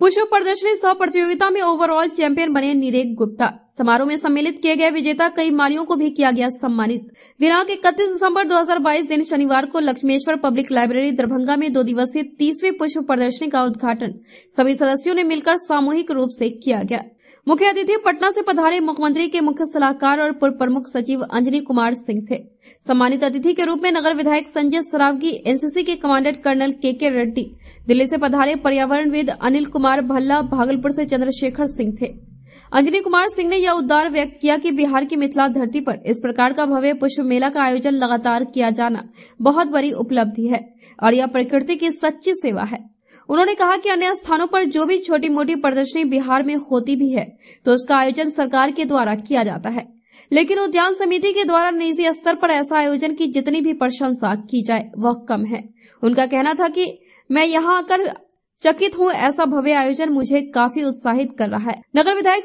पुष्प प्रदर्शनी सह प्रतियोगिता में ओवरऑल चैंपियन बने नीरेक गुप्ता। समारोह में सम्मिलित किए गए विजेता कई मालियों को भी किया गया सम्मानित। दिनांक 31 दिसंबर 2022 दिन शनिवार को लक्ष्मेश्वर पब्लिक लाइब्रेरी दरभंगा में 2 दिवसीय 30वीं पुष्प प्रदर्शनी का उद्घाटन सभी सदस्यों ने मिलकर सामूहिक रूप से किया गया। मुख्य अतिथि पटना से पधारे मुख्यमंत्री के मुख्य सलाहकार और पूर्व प्रमुख सचिव अंजनी कुमार सिंह थे। सम्मानित अतिथि के रूप में नगर विधायक संजय सरावगी, एनसीसी के commandant colonel K Reddy, Delhi से पधारे पर्यावरणविद अनिल कुमार भल्ला, भागलपुर से चंद्रशेखर सिंह थे। अंजनी कुमार सिंह ने यह उद्गार व्यक्त किया कि बिहार की मिथिला धरती पर इस प्रकार का भव्य पुष्प मेला का आयोजन लगातार किया जाना बहुत बड़ी उपलब्धि है और यह प्रकृति की सच्ची सेवा है। उन्होंने कहा कि अन्य स्थानों पर जो भी छोटी मोटी प्रदर्शनी बिहार में होती भी है तो उसका आयोजन सरकार के द्वारा किया जाता है, लेकिन उद्यान समिति के द्वारा निजी स्तर पर ऐसा आयोजन की जितनी भी प्रशंसा की जाए वह कम है। उनका कहना था कि मैं यहाँ आकर चकित हूँ, ऐसा भव्य आयोजन मुझे काफी उत्साहित कर रहा है। नगर विधायक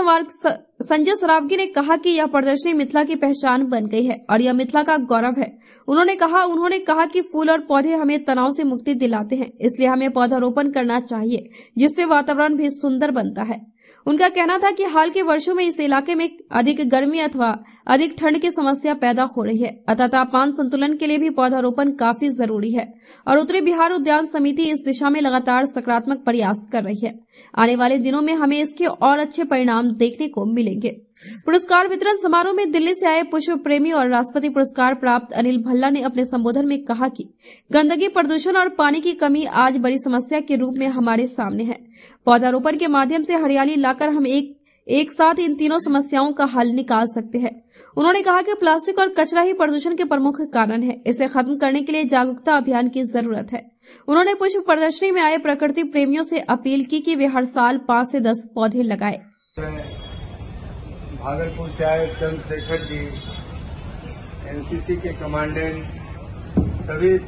संजय सरावगी ने कहा कि यह प्रदर्शनी मिथिला की पहचान बन गई है और यह मिथिला का गौरव है। उन्होंने कहा कि फूल और पौधे हमें तनाव से मुक्ति दिलाते हैं, इसलिए हमें पौधारोपण करना चाहिए जिससे वातावरण भी सुंदर बनता है। उनका कहना था कि हाल के वर्षों में इस इलाके में अधिक गर्मी अथवा अधिक ठंड की समस्या पैदा हो रही है, अतः तापमान संतुलन के लिए भी पौधारोपण काफी जरूरी है और उत्तरी बिहार उद्यान समिति इस दिशा में लगातार सकारात्मक प्रयास कर रही है। आने वाले दिनों में हमें इसके और अच्छे परिणाम देखने को मिलेंगे। पुरस्कार वितरण समारोह में दिल्ली से आए पुष्प प्रेमी और राष्ट्रपति पुरस्कार प्राप्त अनिल भल्ला ने अपने संबोधन में कहा कि गंदगी, प्रदूषण और पानी की कमी आज बड़ी समस्या के रूप में हमारे सामने है। पौधारोपण के माध्यम से हरियाली लाकर हम एक साथ इन तीनों समस्याओं का हल निकाल सकते हैं। उन्होंने कहा कि प्लास्टिक और कचरा ही प्रदूषण के प्रमुख कारण है, इसे खत्म करने के लिए जागरूकता अभियान की जरूरत है। उन्होंने पुष्प प्रदर्शनी में आए प्रकृति प्रेमियों से अपील की कि वे हर साल 5 से 10 पौधे लगाए। भागलपुर से आए चंद्रशेखर जी, एनसीसी के कमांडेंट, सभी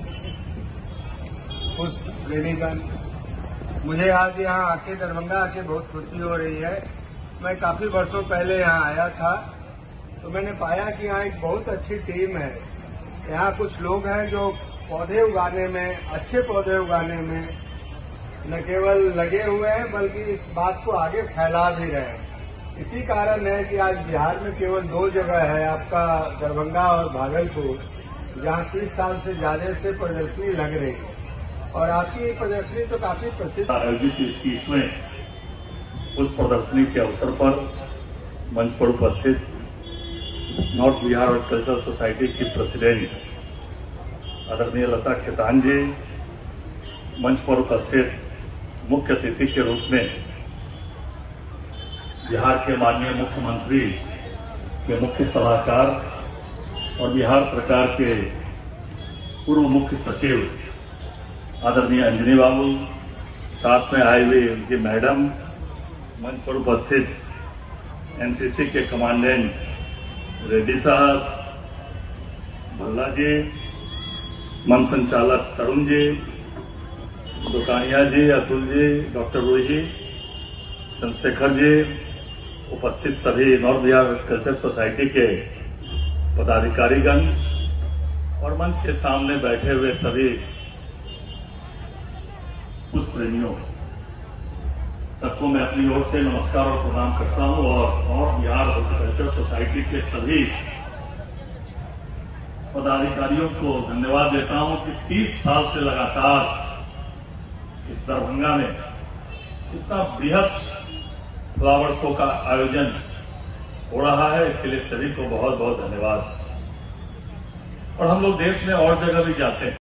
पुष्प प्रेमीगण, मुझे आज यहाँ आके दरभंगा आके बहुत खुशी हो रही है। मैं काफी वर्षों पहले यहाँ आया था तो मैंने पाया कि यहाँ एक बहुत अच्छी टीम है। यहाँ कुछ लोग हैं जो पौधे उगाने में, अच्छे पौधे उगाने में न केवल लगे हुए हैं बल्कि इस बात को आगे फैला भी रहे हैं। इसी कारण है कि आज बिहार में केवल 2 जगह है, आपका दरभंगा और भागलपुर, जहाँ 30 साल से ज्यादा से प्रदर्शनी लग रही है और आपकी ये प्रदर्शनी तो काफी प्रसिद्ध। आयोजित इस 30वें उस प्रदर्शनी के अवसर पर मंच पर उपस्थित नॉर्थ बिहार हॉर्टिकल्चर सोसाइटी की प्रेसिडेंट आदरणीय लता खेतान जी, मंच पर उपस्थित मुख्य अतिथि के रूप में बिहार के माननीय मुख्यमंत्री के मुख्य सलाहकार और बिहार सरकार के पूर्व मुख्य सचिव आदरणीय अंजनी बाबू, साथ में आए हुए उनकी मैडम, मंच पर उपस्थित एनसीसी के कमांडेंट रेड्डी साहब, भल्ला जी, मंच संचालक तरुण जी, दुकानिया जी, अतुल जी, डॉक्टर रोही, चंद्रशेखर जी, उपस्थित सभी नॉर्थ बिहार हॉर्टिकल्चर सोसाइटी के पदाधिकारीगण और मंच के सामने बैठे हुए सभी पुष्प प्रेमियों, सबको मैं अपनी ओर से नमस्कार और प्रणाम करता हूं और नॉर्थ बिहार हॉर्टिकल्चर सोसाइटी के सभी पदाधिकारियों को धन्यवाद देता हूं कि 30 साल से लगातार इस दरभंगा में इतना बृहद फ्लावर शो का आयोजन हो रहा है। इसके लिए सभी को बहुत बहुत धन्यवाद। और हम लोग देश में और जगह भी जाते हैं।